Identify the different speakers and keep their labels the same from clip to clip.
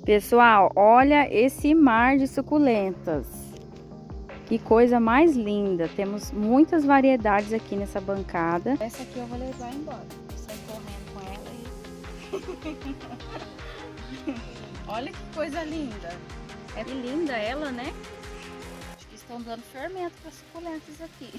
Speaker 1: Pessoal, olha esse mar de suculentas. Que coisa mais linda. Temos muitas variedades aqui nessa bancada.
Speaker 2: Essa aqui eu vou levar embora. Sair correndo com ela e... Olha que coisa linda.
Speaker 1: É linda ela, né?
Speaker 2: Acho que estão dando fermento para suculentas aqui.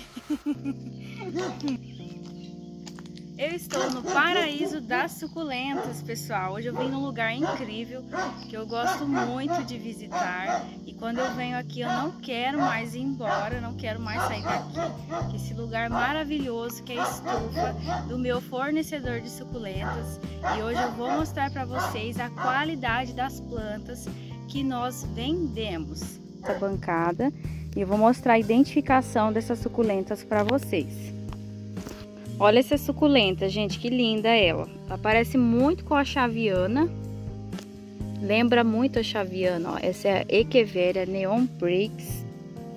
Speaker 1: Eu estou no paraíso das suculentas, pessoal. Hoje eu vim num lugar incrível que eu gosto muito de visitar. E quando eu venho aqui eu não quero mais ir embora, não quero mais sair daqui. Que esse lugar maravilhoso que é a estufa do meu fornecedor de suculentas. E hoje eu vou mostrar para vocês a qualidade das plantas que nós vendemos. Essa bancada e eu vou mostrar a identificação dessas suculentas para vocês. Olha essa suculenta, gente, que linda ela. Ela parece muito com a Chaviana. Lembra muito a Chaviana, ó. Essa é a Echeveria Neon Bricks.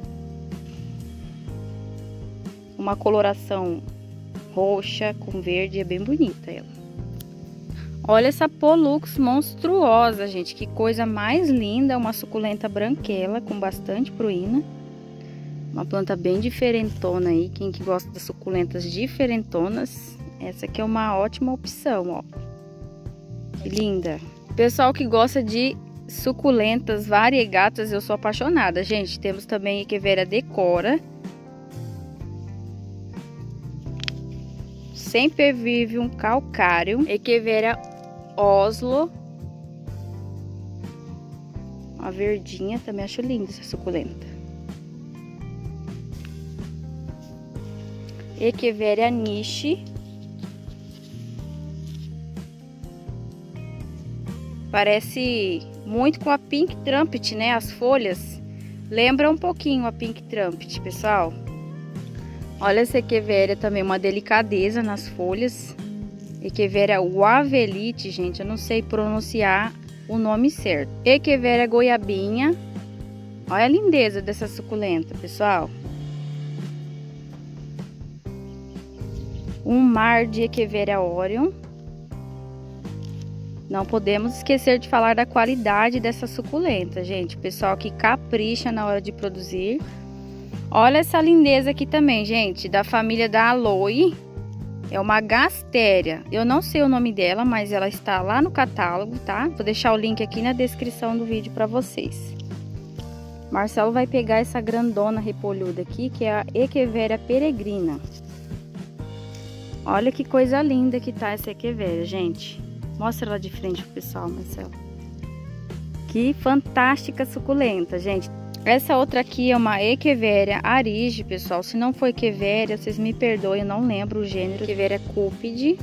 Speaker 1: Uma coloração roxa com verde, é bem bonita ela. Olha essa Pollux monstruosa, gente. Que coisa mais linda, uma suculenta branquela com bastante pruína. Uma planta bem diferentona aí, quem que gosta das suculentas diferentonas, essa aqui é uma ótima opção, ó. Que linda. Pessoal que gosta de suculentas variegatas, eu sou apaixonada, gente. Temos também Echeveria decora. Sempervivum calcário, Echeveria Oslo. Uma verdinha, também acho linda essa suculenta. Echeveria niche. Parece muito com a Pink Trumpet, né? As folhas lembram um pouquinho a Pink Trumpet, pessoal. Olha essa Echeveria também, uma delicadeza nas folhas. Echeveria Wavelite, gente, eu não sei pronunciar o nome certo. Echeveria goiabinha. Olha a lindeza dessa suculenta, pessoal. Um mar de Echeveria Orion. Não podemos esquecer de falar da qualidade dessa suculenta, gente. Pessoal que capricha na hora de produzir. Olha essa lindeza aqui também, gente, da família da Aloe. É uma Gastéria. Eu não sei o nome dela, mas ela está lá no catálogo, tá? Vou deixar o link aqui na descrição do vídeo para vocês. Marcelo vai pegar essa grandona repolhuda aqui, que é a Echeveria peregrina. Olha que coisa linda que tá essa Echeveria, gente. Mostra ela de frente pro pessoal, Marcelo. Que fantástica suculenta, gente. Essa outra aqui é uma Echeveria arige, pessoal. Se não for Echeveria, vocês me perdoem, eu não lembro o gênero. Echeveria cúpide.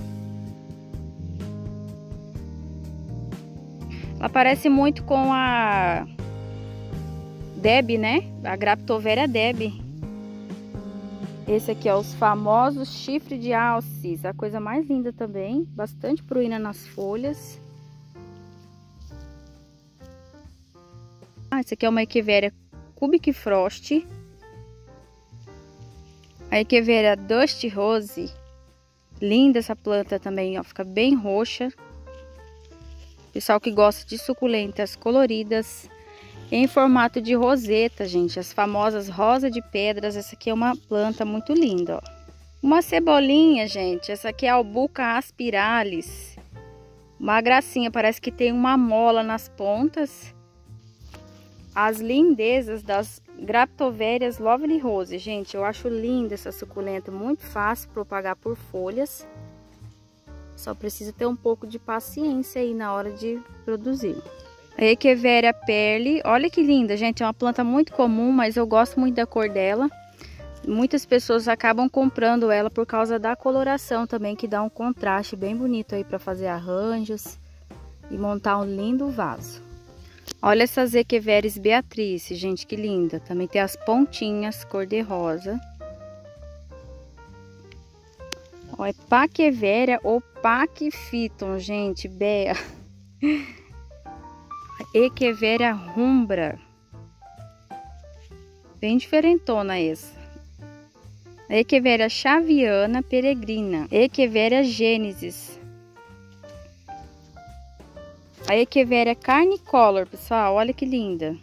Speaker 1: Ela parece muito com a Deb, né? A Graptoveria Deb. Esse aqui é os famosos chifre de alces, a coisa mais linda também, bastante pruína nas folhas. Esse aqui é uma Echeveria Cubic Frost. A Echeveria Dust Rose, linda essa planta também, ó, fica bem roxa. Pessoal que gosta de suculentas coloridas. Em formato de roseta, gente, as famosas rosa de pedras. Essa aqui é uma planta muito linda, ó. Uma cebolinha, gente, essa aqui é a Albuca aspiralis. Uma gracinha, parece que tem uma mola nas pontas. As lindezas das Graptoverias Lovely Rose, gente, eu acho linda essa suculenta, muito fácil propagar por folhas. Só precisa ter um pouco de paciência aí na hora de produzir. A Echeveria Perle, olha que linda, gente, é uma planta muito comum, mas eu gosto muito da cor dela. Muitas pessoas acabam comprando ela por causa da coloração também, que dá um contraste bem bonito aí para fazer arranjos e montar um lindo vaso. Olha essas Echeverias Beatrice, gente, que linda. Também tem as pontinhas cor de rosa. Ó, é Paqueveria ou Paquifiton, gente, Bea. Echeveria Rumbra. Bem diferentona essa. Echeveria Chaviana peregrina. Echeveria Gênesis. A Echeveria carnicolor, pessoal, olha que linda.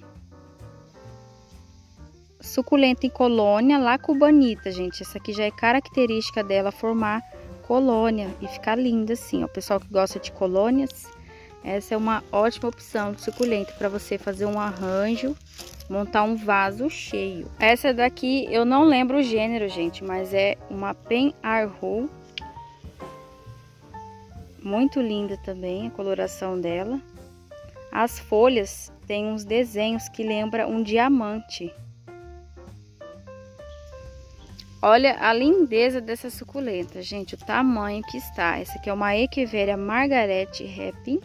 Speaker 1: Suculenta em colônia, La Cubanita, gente. Essa aqui já é característica dela formar colônia e ficar linda assim, ó. O pessoal que gosta de colônias, essa é uma ótima opção de suculenta para você fazer um arranjo, montar um vaso cheio. Essa daqui eu não lembro o gênero, gente, mas é uma Pen Arru. Muito linda também a coloração dela. As folhas têm uns desenhos que lembram um diamante. Olha a lindeza dessa suculenta, gente, o tamanho que está. Essa aqui é uma Echeveria Margaret Happy.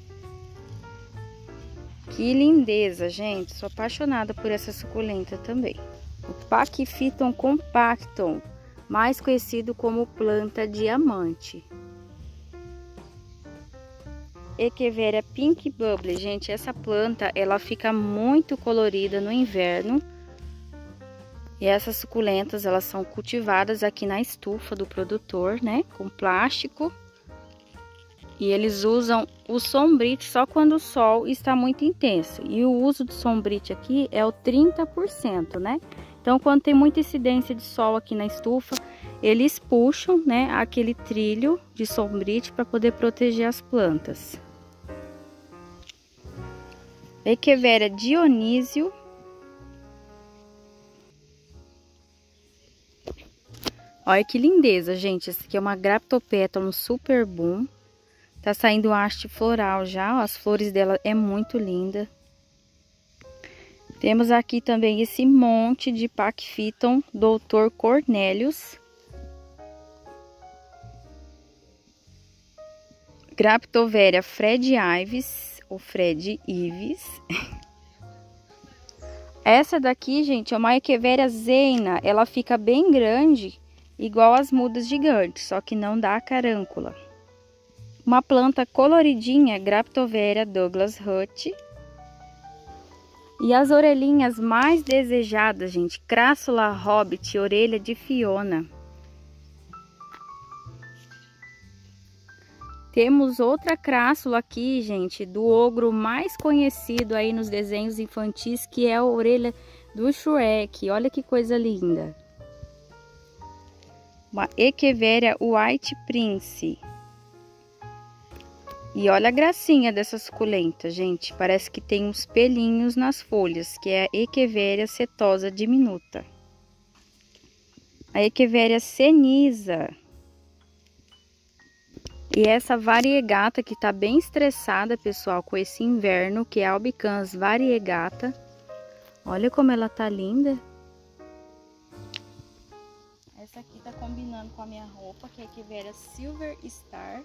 Speaker 1: Que lindeza, gente. Sou apaixonada por essa suculenta também. O Pachyphyton compactum, mais conhecido como planta diamante. Echeveria Pink Bubble, gente, essa planta ela fica muito colorida no inverno. E essas suculentas elas são cultivadas aqui na estufa do produtor, né, com plástico. E eles usam o sombrite só quando o sol está muito intenso. E o uso do sombrite aqui é o 30%, né? Então, quando tem muita incidência de sol aqui na estufa, eles puxam, né, aquele trilho de sombrite para poder proteger as plantas. Echeveria Dionísio. Olha que lindeza, gente. Essa aqui é uma Graptopétalum super boom. Tá saindo haste floral já, ó, as flores dela é muito linda. Temos aqui também esse monte de Pachyphyton Dr. Cornelius. Graptoveria Fred Ives, ou Fred Ives. Essa daqui, gente, é uma Echeveria Zeina. Ela fica bem grande, igual as mudas gigantes, só que não dá carâncula. Uma planta coloridinha, Graptoveria Douglas Hutt. E as orelhinhas mais desejadas, gente, Crassula Hobbit, orelha de Fiona. Temos outra crassula aqui, gente, do ogro mais conhecido aí nos desenhos infantis, que é a orelha do Shrek. Olha que coisa linda. Uma Echeveria White Prince. E olha a gracinha dessa suculenta, gente. Parece que tem uns pelinhos nas folhas, que é a Echeveria setosa diminuta. A Echeveria Ceniza. E essa variegata que tá bem estressada, pessoal, com esse inverno, que é a Albicans variegata. Olha como ela tá linda. Essa aqui tá combinando com a minha roupa, que é a Echeveria Silver Star.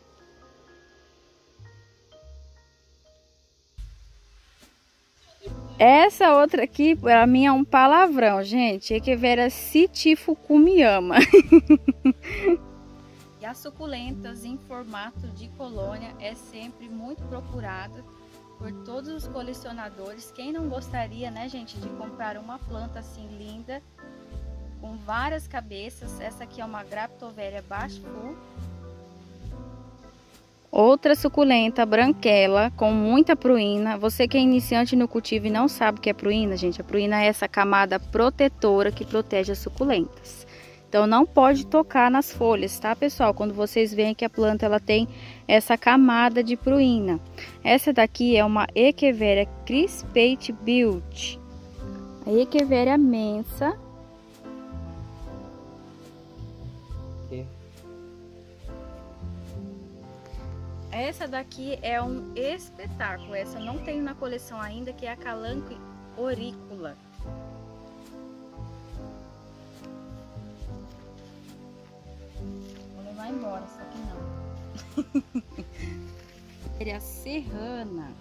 Speaker 1: Essa outra aqui, para mim, é um palavrão, gente. Echeveria Sitifucumiyama. E as suculentas em formato de colônia é sempre muito procurada por todos os colecionadores. Quem não gostaria, né, gente, de comprar uma planta assim linda, com várias cabeças? Essa aqui é uma Graptoveria Bashful. Outra suculenta branquela com muita pruína. Você que é iniciante no cultivo e não sabe o que é pruína, gente, a pruína é essa camada protetora que protege as suculentas. Então não pode tocar nas folhas, tá, pessoal? Quando vocês veem que a planta ela tem essa camada de pruína. Essa daqui é uma Echeveria Crispate Built. A Echeveria Mensa. Essa daqui é um espetáculo. Essa eu não tenho na coleção ainda, que é a Calanque Auricula. Vou levar embora, só que não. Ele é a Serrana.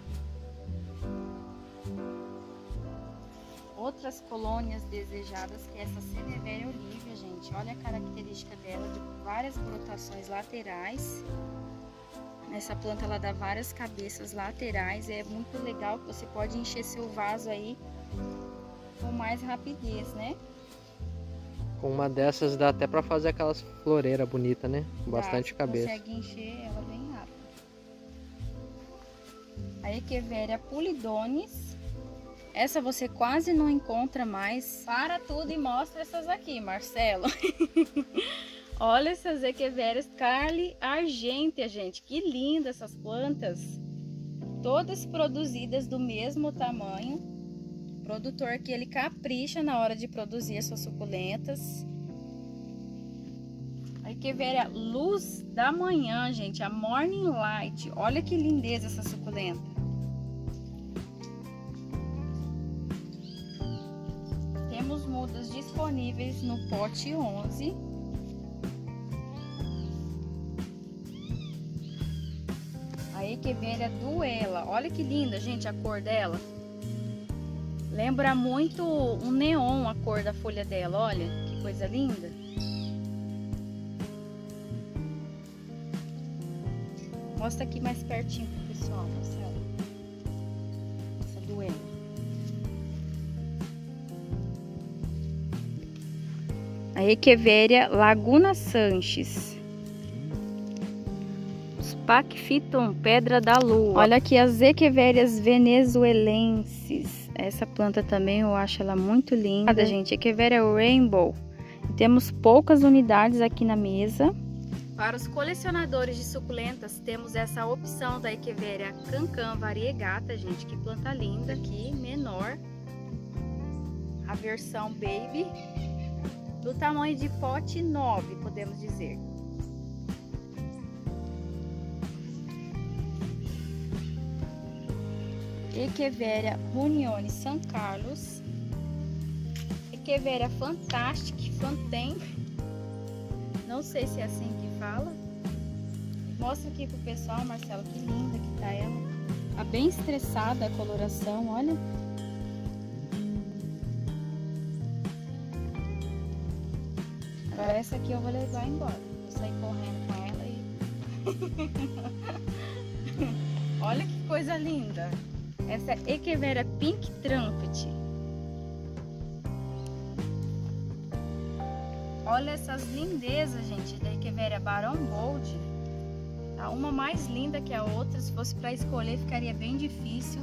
Speaker 1: Outras colônias desejadas, que é essa Ceneveria Olivia, gente. Olha a característica dela, de várias brotações laterais. Essa planta ela dá várias cabeças laterais, é muito legal que você pode encher seu vaso aí com mais rapidez, né?
Speaker 3: Com uma dessas dá até pra fazer aquelas floreiras bonitas, né? Com bastante cabeça.
Speaker 1: Consegue encher ela bem rápido. A A Echeveria pulidones. Essa você quase não encontra mais. Para tudo e mostra essas aqui, Marcelo. Olha essas Echeverias Carli Argentea, gente. Que linda essas plantas. Todas produzidas do mesmo tamanho. O produtor que ele capricha na hora de produzir as suas suculentas. A Echeveria Luz da Manhã, gente. A Morning Light. Olha que lindeza essa suculenta. Temos mudas disponíveis no pote 11. A Echeveria Duela, olha que linda, gente, a cor dela. Lembra muito um neon a cor da folha dela, olha que coisa linda. Mostra aqui mais pertinho pro pessoal, Marcelo. Essa Duela. A Echeveria Laguna Sanches. Pacphyton, Pedra da Lua. Olha aqui as Echeverias venezuelenses. Essa planta também eu acho ela muito linda, gente. Echeveria Rainbow. Temos poucas unidades aqui na mesa. Para os colecionadores de suculentas, temos essa opção da Echeveria Cancan Variegata, gente. Que planta linda aqui, menor. A versão Baby. Do tamanho de pote 9, podemos dizer. Echeveria Runione San Carlos. Echeveria Fantastic Fanten. Não sei se é assim que fala. Mostra aqui pro pessoal, Marcelo, que linda que tá ela. Tá bem estressada a coloração, olha. Agora essa aqui eu vou levar embora. Vou sair correndo com ela e... Olha que coisa linda. Essa é Echeveria Pink Trumpet. Olha essas lindezas, gente, da Echeveria Baron Bold. Tá uma mais linda que a outra. Se fosse para escolher, ficaria bem difícil.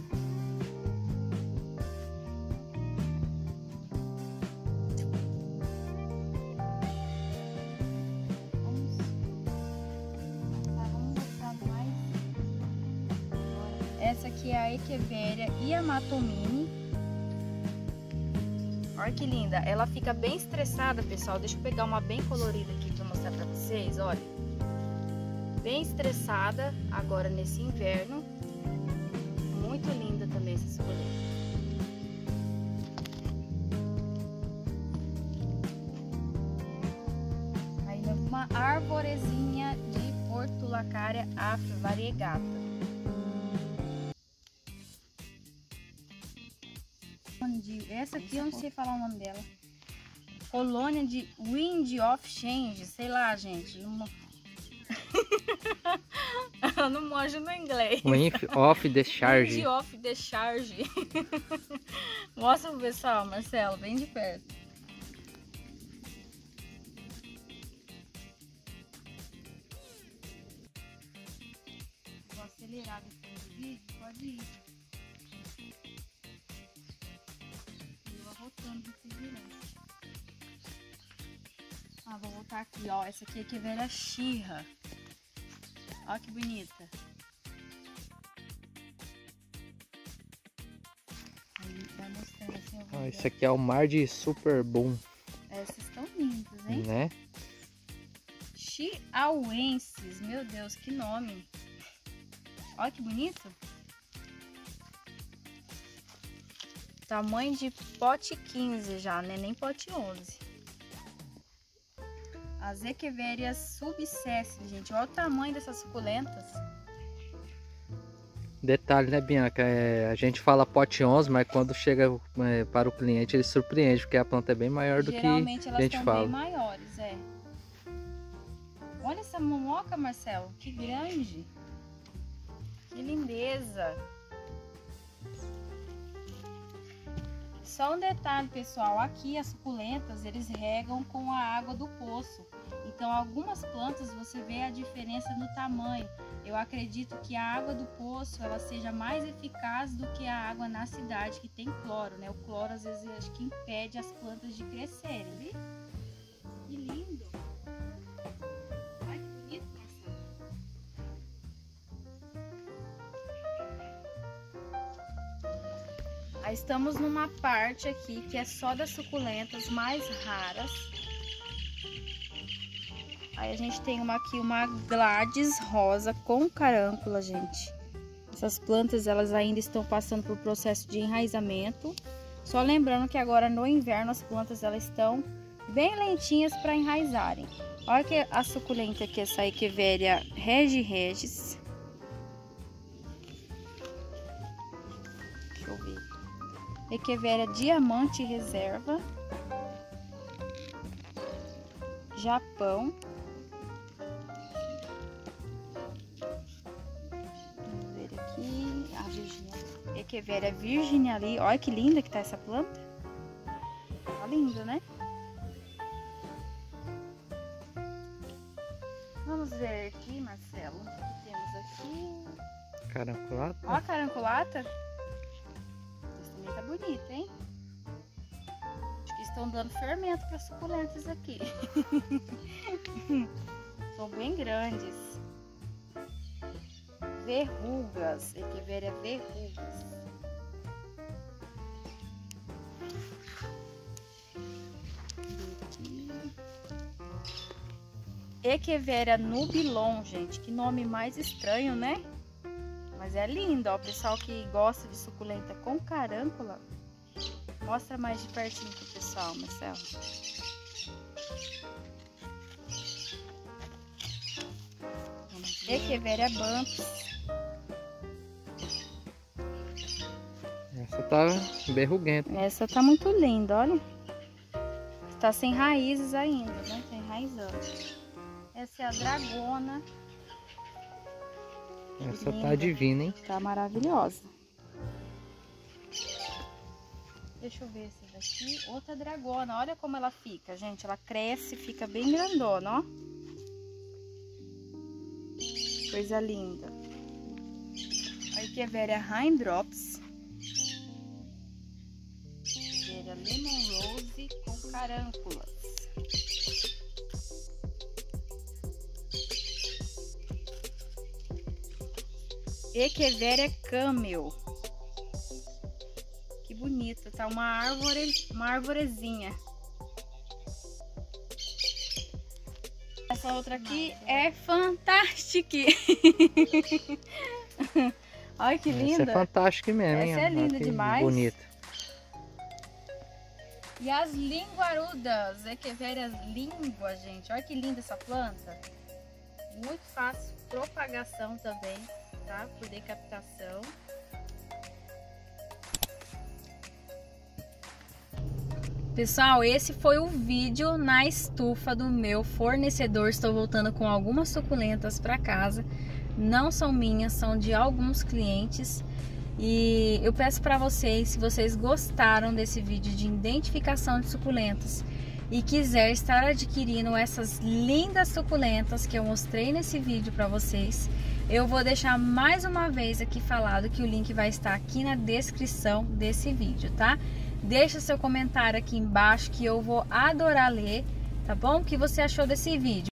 Speaker 1: Essa aqui é a Echeveria Yamatomini. Olha que linda. Ela fica bem estressada, pessoal. Deixa eu pegar uma bem colorida aqui para mostrar para vocês. Olha. Bem estressada agora nesse inverno. Muito linda também essa suculenta. Aí uma arvorezinha de Portulacaria Afro Variegata. Essa aqui eu não sei falar o nome dela. Colônia de Wind of Change. Sei lá, gente. Não... eu não manjo no inglês.
Speaker 3: Wind of Discharge.
Speaker 1: Wind of Discharge. Mostra pro pessoal, Marcelo, bem de perto. Vou acelerar depois do vídeo. Pode ir. Ah, vou voltar aqui, ó. Essa aqui é Echeveria Shira. Ó que bonita. Aí vai mostrando assim.
Speaker 3: Esse aqui é o Mar de Super Boom.
Speaker 1: Essas estão lindas, hein?
Speaker 3: Né?
Speaker 1: Chiauensis. Meu Deus, que nome. Ó que bonito. Tamanho de pote 15 já, né? Nem pote 11. As Echeverias subsessi, gente. Olha o tamanho dessas suculentas.
Speaker 3: Detalhe, né, Bianca? A gente fala pote 11, mas quando chega para o cliente ele surpreende, porque a planta é bem maior do que a gente fala.
Speaker 1: Geralmente elas estão bem maiores, é. Olha essa momoca, Marcelo. Que grande. Que lindeza. Só um detalhe, pessoal, aqui as suculentas eles regam com a água do poço. Então algumas plantas você vê a diferença no tamanho. Eu acredito que a água do poço ela seja mais eficaz do que a água na cidade que tem cloro, né? O cloro às vezes acho que impede as plantas de crescerem, viu? Que lindo! Ai, que bonito, Marcelo. Aí estamos numa parte aqui que é só das suculentas mais raras. Aí a gente tem aqui uma Gladys rosa com carâncula, gente. Essas plantas elas ainda estão passando por processo de enraizamento. Só lembrando que agora no inverno as plantas elas estão bem lentinhas para enraizarem. Olha que a suculenta aqui, essa Echeveria regis. Deixa eu ver. Echeveria diamante reserva. Japão. Echeveria Virginia ali, olha que linda que tá essa planta. Tá linda, né? Vamos ver aqui, Marcelo, o que temos aqui.
Speaker 3: Caranculata.
Speaker 1: Ó a caranculata. Essa também tá bonita, hein? Acho que estão dando fermento para suculentas aqui. São bem grandes. Verrugas, Echeveria verrugas. Echeveria nubilon, gente, que nome mais estranho, né? Mas é lindo, ó, o pessoal que gosta de suculenta com carâncula. Mostra mais de pertinho pro pessoal, Marcelo. Echeveria bumps.
Speaker 3: Essa tá berruguenta.
Speaker 1: Essa tá muito linda, olha. Tá sem raízes ainda, né? Tá enraizando. Essa é a dragona.
Speaker 3: Essa tá divina, hein?
Speaker 1: Tá maravilhosa. Deixa eu ver essa daqui. Outra dragona. Olha como ela fica, gente. Ela cresce, fica bem grandona, ó. Coisa linda. A Echeveria Raindrops. Echeveria Lemon Rose com carânculas. Echeveria Camel. Que bonito, tá uma arvorezinha. Essa outra aqui é fantástica. Olha que linda.
Speaker 3: Essa é fantástica mesmo, hein?
Speaker 1: Essa é linda demais.
Speaker 3: Bonita.
Speaker 1: E as linguarudas, Echeveria língua, gente. Olha que linda essa planta. Muito fácil propagação também, tá? Por decapitação. Pessoal, esse foi o vídeo na estufa do meu fornecedor. Estou voltando com algumas suculentas para casa. Não são minhas, são de alguns clientes. E eu peço para vocês, se vocês gostaram desse vídeo de identificação de suculentas e quiser estar adquirindo essas lindas suculentas que eu mostrei nesse vídeo para vocês, eu vou deixar mais uma vez aqui falado que o link vai estar aqui na descrição desse vídeo, tá? Deixa seu comentário aqui embaixo que eu vou adorar ler, tá bom? O que você achou desse vídeo?